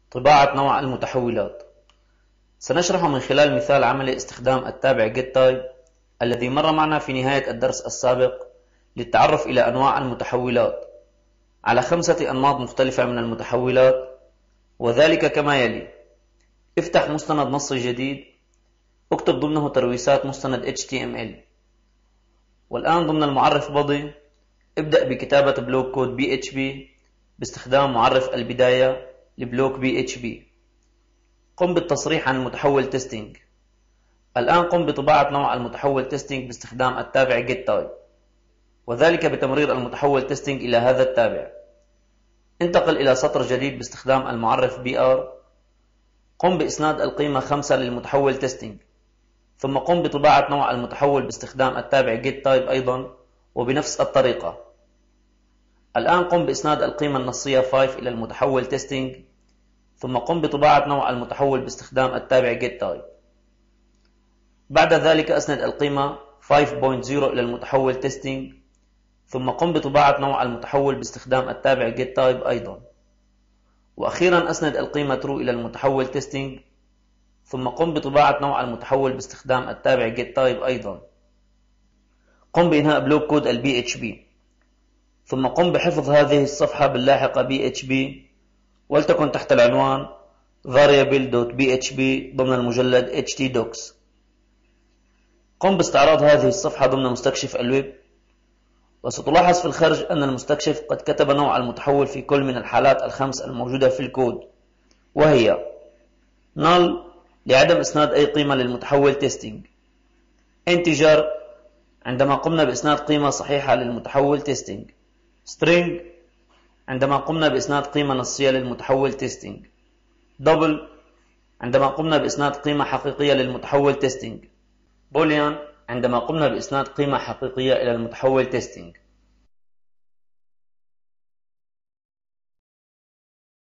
طباعة نوع المتحولات. سنشرح من خلال مثال عملي استخدام التابع getType الذي مر معنا في نهاية الدرس السابق للتعرف إلى أنواع المتحولات على 5 أنماط مختلفة من المتحولات، وذلك كما يلي: افتح مستند نصي جديد، اكتب ضمنه ترويسات مستند HTML. والآن ضمن المعرف body ابدأ بكتابة بلوك كود PHP باستخدام معرف البداية لبلوك PHP. قم بالتصريح عن المتحول تيستينج. الآن قم بطباعة نوع المتحول تيستينج باستخدام التابع getType، وذلك بتمرير المتحول تيستينج إلى هذا التابع. انتقل إلى سطر جديد باستخدام المعرف BR. قم بإسناد القيمة 5 للمتحول تيستينج، ثم قم بطباعة نوع المتحول باستخدام التابع getType أيضا وبنفس الطريقة. الآن قم بإسناد القيمة النصية 5 إلى المتحول تيستينج، ثم قم بطباعة نوع المتحول باستخدام التابع getType. بعد ذلك أسند القيمة 5.0 إلى المتحول تيستينج، ثم قم بطباعة نوع المتحول باستخدام التابع getType أيضا. وأخيرا أسند القيمة true إلى المتحول تيستينج، ثم قم بطباعة نوع المتحول باستخدام التابع getType أيضا. قم بإنهاء بلوك كود PHP، ثم قم بحفظ هذه الصفحة باللاحقة PHP ولتكن تحت العنوان variable.php ضمن المجلد htdocs. قم باستعراض هذه الصفحة ضمن مستكشف الويب، وستلاحظ في الخرج أن المستكشف قد كتب نوع المتحول في كل من الحالات ال5 الموجودة في الكود، وهي null لعدم إسناد أي قيمة للمتحول تيستينج، integer عندما قمنا بإسناد قيمة صحيحة للمتحول تيستينج، string عندما قمنا بإسناد قيمة نصية للمتحول تيستينج، double عندما قمنا بإسناد قيمة حقيقية للمتحول تيستينج، boolean عندما قمنا بإسناد قيمة حقيقية إلى المتحول تيستينج.